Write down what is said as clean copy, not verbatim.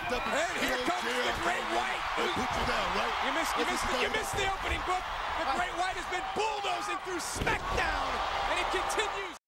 locked up. And here comes the Great White. Put you down, right? You missed the opening, Book. The Great White has been bulldozing through SmackDown, and it continues.